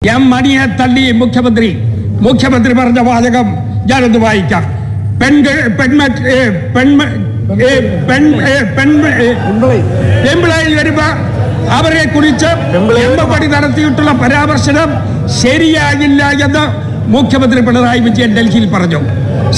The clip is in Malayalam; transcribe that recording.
എം മണിയെ തള്ളി മുഖ്യമന്ത്രി പറഞ്ഞ വാചകം ഞാനൊന്ന് വായിക്കാം. പെൺപിള്ളയിൽ വരുമ്പോ അവരെ കുറിച്ച് എമ്പടി നടത്തിയിട്ടുള്ള പരാമർശനം ശരിയാകില്ല എന്ന് മുഖ്യമന്ത്രി പിണറായി വിജയൻ ഡൽഹിയിൽ പറഞ്ഞു.